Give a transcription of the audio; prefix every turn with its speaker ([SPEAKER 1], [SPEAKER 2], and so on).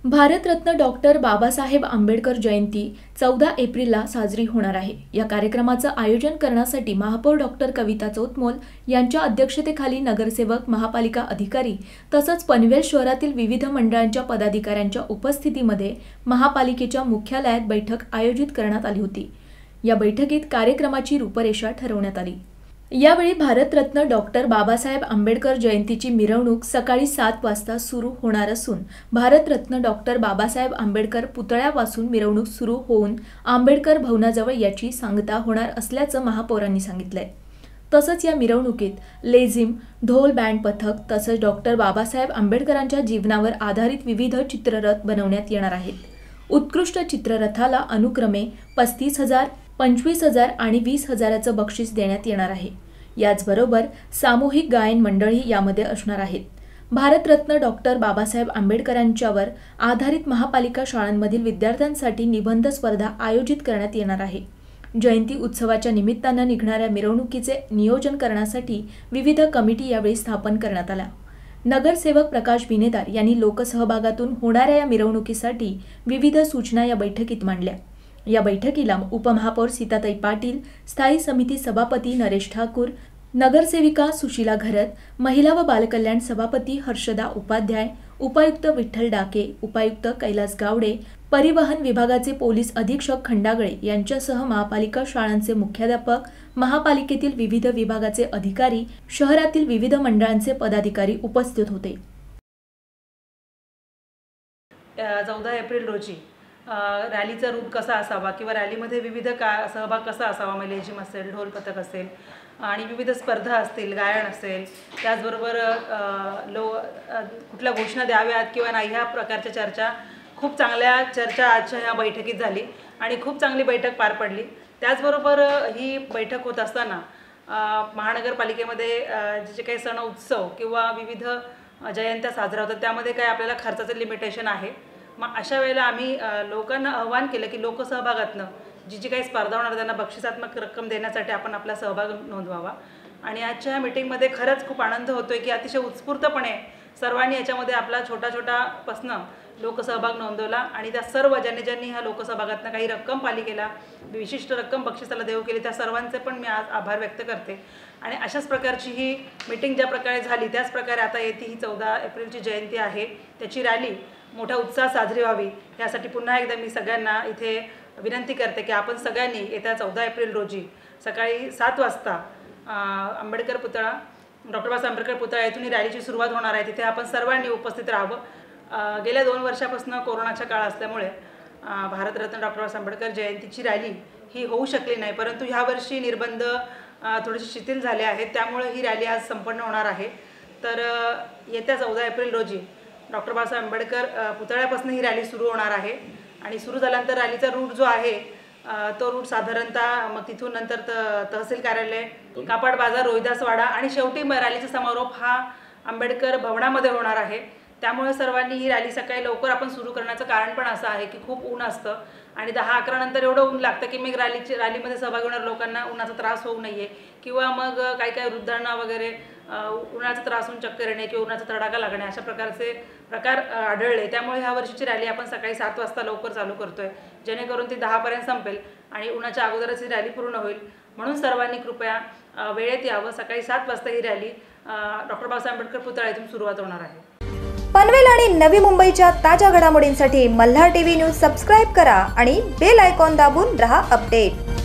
[SPEAKER 1] Bharat Ratna doctor Babasaheb Ambedkar Jayanti 14 एप्रिलला साजरी होणार आहे। या कार्यक्रमाचं आयोजन करण्यासाठी महापौर डॉक्टर कविता चौतमोल यांच्या अध्यक्षतेखाली नगरसेवक, महापालिका अधिकारी तसंच पनवेल शहरातील विविध मंडळांच्या पदाधिकाऱ्यांच्या उपस्थितीमध्ये महापालिकेच्या मुख्यालयात बैठक आयोजित करण्यात आली होती। या बैठकीत कार्यक्रमाची रूपरेषा ठरवण्यात आली। यावेळी भारतरत्न डॉक्टर बाबासाहेब आंबेडकर जयंतीची मिरवणूक सकाळी 7 वाजता सुरू होणार असून भारतरत्न डॉक्टर बाबासाहेब आंबेडकर पुतळ्यापासून मिरवणूक सुरू होऊन आंबेडकर भवनाजवळ याची सांगता होणार असल्याचं महापौरांनी सांगितलंय। तसंच या मिरवणुकीत लेझिम, ढोल बँड पथक तसंच डॉक्टर बाबासाहेब आंबेडकरांच्या जीवनावर आधारित विविध चित्ररथ बनवण्यात येणार आहेत। उत्कृष्ट चित्ररथाला अनुक्रमे 35,000, 25,000 आणि 20,000चं बक्षीस देण्यात येणार आहे। याचबरोबर सामूहिक गायन मंडळही यामध्ये असणार आहेत। भारतरत्न डॉक्टर बाबासाहेब आंबेडकरांच्यावर आधारित महापालिका शाळांमधील विद्यार्थ्यांसाठी निबंध स्पर्धा आयोजित करण्यात येणार आहे। जयंती उत्सवाच्या निमित्तानं निघणाऱ्या मिरवणुकीचे नियोजन करण्यासाठी विविध कमिटी यावेळी स्थापन करण्यात आल्या। नगरसेवक प्रकाश बिनेदार यांनी लोकसहभागातून होणाऱ्या या मिरवणुकीसाठी विविध सूचना या बैठकीत मांडल्या। या बैठकीला उपमहापौर सीताताई पाटील, स्थायी समिती सभापती नरेश ठाकूर, नगरसेविका सुशीला घरत, महिला व बालकल्याण सभापती हर्षदा उपाध्याय, उपायुक्त विठ्ठल डाके, उपायुक्त कैलास गावडे, परिवहन विभागाचे पोलीस अधीक्षक खंडागळे यांच्यासह महापालिका शाळांचे मुख्याध्यापक, महापालिकेतील विविध विभागाचे अधिकारी, शहरातील विविध मंडळांचे पदाधिकारी उपस्थित होते।
[SPEAKER 2] 14 एप्रिल रोजी रॅलीचा रूट कसा असावा किंवा रॅलीमध्ये विविध सहभाग कसा असावा, म्हणजे लेझिम असेल, ढोल पथक असेल आणि विविध स्पर्धा असतील, गायन असेल, त्याचबरोबर कुठल्या घोषणा द्याव्यात किंवा नाही, ह्या प्रकारच्या चर्चा, खूप चांगल्या चर्चा आजच्या ह्या बैठकीत झाली आणि खूप चांगली बैठक पार पडली। त्याचबरोबर ही बैठक होत असताना महानगरपालिकेमध्ये जे काही सण उत्सव किंवा विविध जयंत्या साजरा होतात त्यामध्ये काय आपल्याला खर्चाचं लिमिटेशन आहे। मग अशा वेळेला आम्ही लोकांना आव्हान केलं की लोकसहभागातनं जी काही स्पर्धा होणार त्यांना बक्षिसात्मक रक्कम देण्यासाठी आपण आपला सहभाग नोंदवावा। आणि आजच्या ह्या मीटिंगमध्ये खरंच खूप आनंद होतोय की अतिशय उत्स्फूर्तपणे सर्वांनी याच्यामध्ये आपला छोटापासनं लोकसहभाग नोंदवला आणि त्या सर्व ज्यांनी ह्या लोकसहभागातनं काही रक्कम पालिकेला विशिष्ट रक्कम बक्षिसाला देऊ केली त्या सर्वांचे पण मी आज आभार व्यक्त करते। आणि अशाच प्रकारची ही मीटिंग ज्या प्रकारे झाली त्याच प्रकारे आता येते ही 14 एप्रिलची जयंती आहे, त्याची रॅली मोठ्या उत्साहात साजरी व्हावी यासाठी पुन्हा एकदा मी सगळ्यांना इथे विनंती करते की आपण सगळ्यांनी येत्या 14 एप्रिल रोजी सकाळी 7 वाजता आंबेडकर पुतळा, डॉक्टर बाबासाहेब आंबेडकर पुतळा येथून ही रॅलीची सुरुवात होणार आहे। तिथे आपण सर्वांनी उपस्थित राहावं। गेल्या 2 वर्षापासून कोरोनाचा काळ असल्यामुळे भारतरत्न डॉक्टर बाबासाहेब आंबेडकर जयंतीची रॅली ही होऊ शकली नाही, परंतु ह्या वर्षी निर्बंध थोडेसे शिथिल झाले आहेत, त्यामुळे ही रॅली आज संपन्न होणार आहे। तर येत्या 14 एप्रिल रोजी डॉक्टर बाबासाहेब आंबेडकर पुतळ्यापासून ही रॅली सुरू होणार आहे आणि सुरू झाल्यानंतर रॅलीचा रूट जो आहे तो रूट साधारणतः मग तिथून नंतर तहसील कार्यालय, कापड बाजार, रोहिदासवाडा आणि शेवटी रॅलीचा समारोप हा आंबेडकर भवनामध्ये होणार आहे। त्यामुळे सर्वांनी ही रॅली सकाळी लवकर आपण सुरू करण्याचं कारण पण असं आहे की खूप ऊन असतं आणि 10-11 नंतर एवढं ऊन लागतं की मग रॅलीमध्ये सहभागी होणाऱ्या लोकांना उन्हाचा त्रास होऊ नये किंवा मग काही वृद्धांना वगैरे उन्हाचा त्रास होऊन चक्कर येणे किंवा उन्हाचा तडाखा लागणे अशा प्रकारचे प्रकार आढळले। त्यामुळे ह्या वर्षीची रॅली आपण सकाळी 7 वाजता लवकर चालू करतोय, जेणेकरून ती 10 पर्यंत संपेल आणि उन्हाच्या अगोदरच ही रॅली पूर्ण होईल। म्हणून सर्वांनी कृपया वेळेत यावं। सकाळी 7 वाजता ही रॅली डॉक्टर बाबासाहेब आंबेडकर पुतळा येथून सुरुवात होणार आहे।
[SPEAKER 3] पनवेल आणि नवी मुंबईच्या ताज्या घडामोडींसाठी मल्हार टीव्ही न्यूज सबस्क्राईब करा आणि बेल आयकॉन दाबून रहा अपडेट।